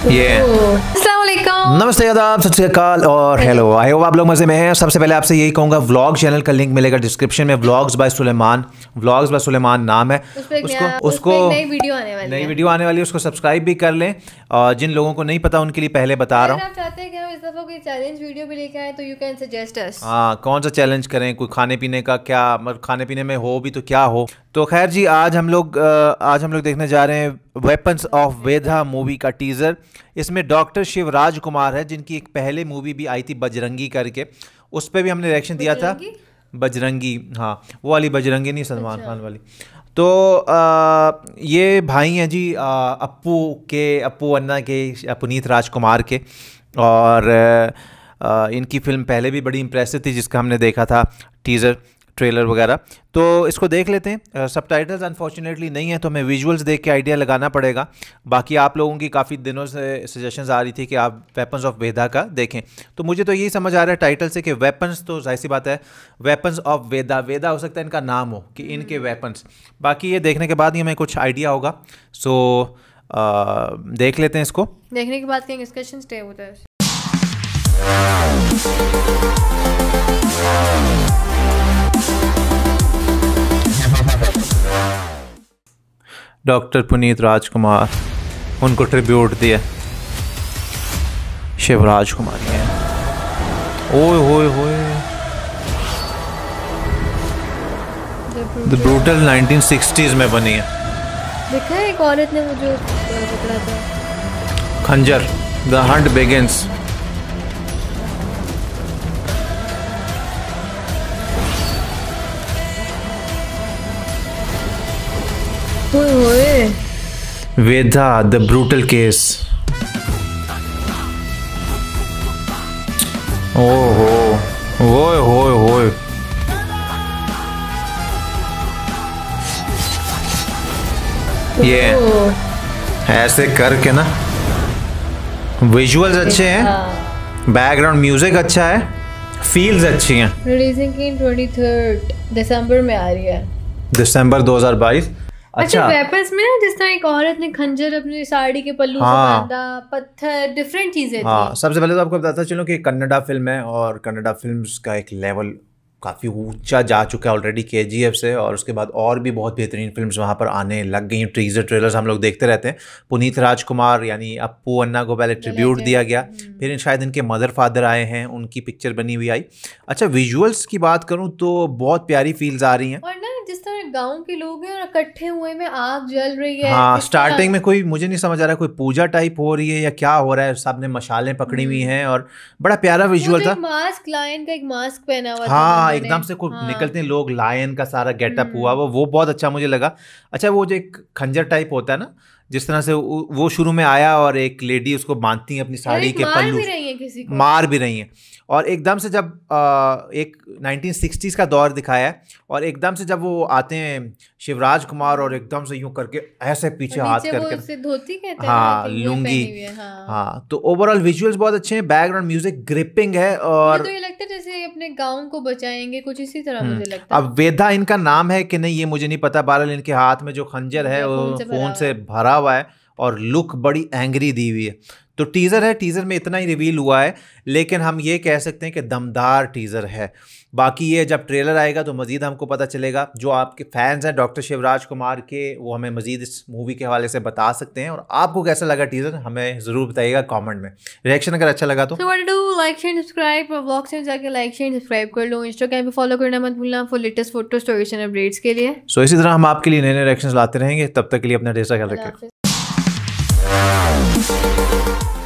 नमस्ते, आदाब, सत श्री अकाल और हेलो। आई होप आप लोग मज़े में हैं। सबसे पहले आपसे यही कहूँगा, व्लॉग चैनल का लिंक मिलेगा डिस्क्रिप्शन में। व्लॉग्स बाय सुलेमान नाम है। उसको नई वीडियो आने वाली है, उसको सब्सक्राइब भी कर लें। और जिन लोगों को नहीं पता उनके लिए पहले बता रहा हूँ, आप चाहते हैं कि हम इस दफ़ा कोई चैलेंज वीडियो भी लेके आए तो यू कैन सजेस्ट अस। हाँ, कौन सा चैलेंज करें, कोई खाने पीने का, क्या मतलब खाने पीने में हो भी तो क्या हो। तो खैर जी, आज हम लोग देखने जा रहे हैं वेपन्स ऑफ वेदा मूवी का टीज़र। इसमें डॉक्टर शिवराज कुमार है, जिनकी एक पहले मूवी भी आई थी बजरंगी करके, उस पर भी हमने रिएक्शन दिया था। बजरंगी, हाँ वो वाली बजरंगी नहीं, सलमान खान वाली। तो ये भाई हैं जी अप्पू अन्ना के, पुनीत राजकुमार के। और इनकी फ़िल्म पहले भी बड़ी इम्प्रेसिव थी, जिसका हमने देखा था टीज़र, ट्रेलर वगैरह। तो इसको देख लेते हैं। सबटाइटल्स अनफॉर्चुनेटली नहीं है, तो हमें विजुअल्स देख के आइडिया लगाना पड़ेगा। बाकी आप लोगों की काफ़ी दिनों से सजेशंस आ रही थी कि आप वेपन्स ऑफ वेदा का देखें, तो मुझे तो यही समझ आ रहा है टाइटल से कि वेपन्स, तो जाहिर सी बात है वेपन्स ऑफ वेदा। वेदा हो सकता है इनका नाम हो, कि इनके वेपन्स। बाकी ये देखने के बाद ही हमें कुछ आइडिया होगा। सो देख लेते हैं इसको। देखने के बाद कहीं डिस्कशन स्टे होता है। डॉक्टर पुनीत राजकुमार, उनको ट्रिब्यूट दिया शिवराज कुमार ने। ओए होए होए, द ब्रूटल 1960s में बनी है। देखा है एक औरत ने मुझे पकड़ा था। Khanjar, the hunt begins. Veda the brutal case. ओहो, ओए होए होए। ये ऐसे करके ना, विजुअल्स अच्छे हैं, बैकग्राउंड म्यूजिक अच्छा है, फील्स अच्छी हैं। रिलीजिंग की 23 दिसंबर में आ रही है, दिसंबर 2022। अच्छा, वेपन्स में ना, जिस तरह एक औरत ने खंजर अपनी साड़ी के पल्लू से बांधा, पत्थर, डिफरेंट चीजें हाँ, सबसे पहले तो आपको बताता चलो कि कन्नड़ा फिल्म है, और कन्नड़ा फिल्म्स का एक लेवल काफ़ी ऊंचा जा चुका है ऑलरेडी KGF से। और उसके बाद और भी बहुत बेहतरीन फिल्म्स वहाँ पर आने लग गई हैं। टीज़र ट्रेलर्स हम लोग देखते रहते हैं। पुनीत राजकुमार यानी अप्पू अन्ना को पहले ट्रिब्यूट दिया गया, फिर शायद इनके मदर फादर आए हैं, उनकी पिक्चर बनी हुई आई। अच्छा, विजुअल्स की बात करूँ तो बहुत प्यारी फील्स आ रही हैं। और ना, जिस तरह गांव के लोग हैं और इकट्ठे हुए में आग जल रही है। हाँ, स्टार्टिंग में कोई मुझे नहीं समझ आ रहा कोई पूजा टाइप हो रही है या क्या हो रहा है। सब ने मशालें पकड़ी हुई हैं और बड़ा प्यारा विजुअल था। मास्क, लायन का एक मास्क पहना हुआ था। हाँ, एकदम से कुछ निकलते हैं लोग, लायन का सारा गेटअप हुआ वो बहुत अच्छा मुझे लगा। अच्छा, वो जो एक खंजर टाइप होता है ना, जिस तरह से वो शुरू में आया और एक लेडी उसको बांधती है अपनी साड़ी के पल्लू, मार भी रही है। और एकदम से जब एक 1960s का दौर दिखाया है, और एकदम से जब वो आते हैं शिवराज कुमार और एकदम से यूं करके ऐसे पीछे हाथ करके, धोती कहते हैं, हाँ लुंगी, हाँ। तो ओवरऑल विजुअल्स बहुत अच्छे हैं, बैकग्राउंड म्यूजिक ग्रिपिंग है। और तो ये लगता है जैसे अपने गाँव को बचाएंगे, कुछ इसी तरह मुझे लगता है। अब वेदा इनका नाम है कि नहीं ये मुझे नहीं पता। बहरहाल इनके हाथ में जो खंजर है वो खून से भरा हुआ है, और लुक बड़ी एंग्री दी हुई है। तो टीज़र है, टीज़र में इतना ही रिवील हुआ है, लेकिन हम ये कह सकते हैं कि दमदार टीज़र है। बाकी ये जब ट्रेलर आएगा तो मज़ीद हमको पता चलेगा। जो आपके फैंस हैं डॉक्टर शिवराज कुमार के, वो हमें मज़ीद इस मूवी के हवाले से बता सकते हैं। और आपको कैसा लगा टीज़र, हमें ज़रूर बताइएगा कमेंट में। रिएक्शन अगर अच्छा लगा तो लाइक शेयर सब्सक्राइब, और व्लॉग्स में जाके लाइक शेयर सब्सक्राइब कर लो। इंस्टाग्राम पे फॉलो करना मत भूलना for latest photo stories and updates के लिए। सो इसी तरह हम आपके लिए नए नए रिएक्शंस लाते रहेंगे। तब तक के लिए अपना ढेर सारा ख्याल रखें।